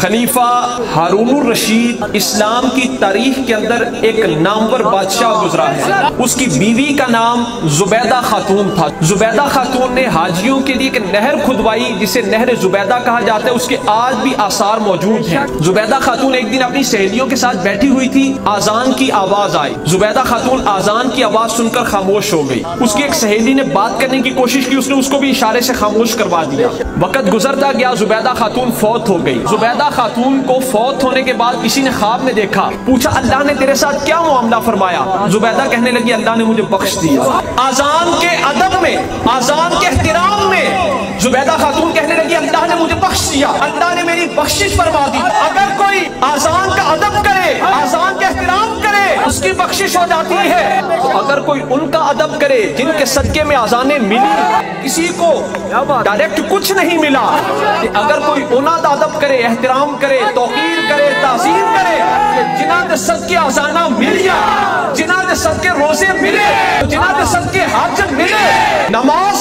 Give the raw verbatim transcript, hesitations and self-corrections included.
خلیفہ ہارون الرشید اسلام کی تاریخ کے اندر ایک نامور بادشاہ گزرا ہے. اس کی بیوی کا نام زبیدہ خاتون تھا. زبیدہ خاتون نے حاجیوں کے لیے ایک نہر کھدوائی جسے نہر زبیدہ کہا جاتا ہے. اس کے آج بھی آثار موجود ہیں. زبیدہ خاتون ایک دن اپنی سہیلیوں کے ساتھ بیٹھی ہوئی تھی. آذان کی آواز آئی. زبیدہ خاتون آذان کی آواز سن کر خاموش ہو گئی. اس کی ایک سہیلی نے بات کرنے کی کوشش کی. اس نے اس کو بھی اشارے سے خاموش کروا دیا. وقت گزرتا گیا. زبیدہ خاتون فوت ہو گئی. زبیدہ خاتون کو فوت ہونے کے بعد کسی نے خواب میں دیکھا. پوچھا اللہ نے تیرے ساتھ کیا معاملہ فرمایا؟ زبیدہ کہنے لگی اللہ نے مجھے بخش دیا. آذان کے ادب میں، آذان کے احترام میں زبیدہ خاتون کہنے لگی اللہ نے مجھے بخش دیا، اللہ نے میری بخشش فرما دی. اگر کوئی آذان کا ادب کرے، آذان کے احترام کرے، اس کی بخشش ہو جاتی ہے. اگر کوئی ان کا ادب کرے جن کے صدقے میں آذانیں ملی، کسی کو ڈائریکٹ کچھ نہیں ملا، اگر کوئی انہاں دا ادب کرے، احترام کرے، توقیر کرے، تعظیم کرے، جنہاں دے صدقے آذانہ ملیا، جنہاں دے صدقے روزے ملے، جنہاں دے صدقے حاجت ملے، نماز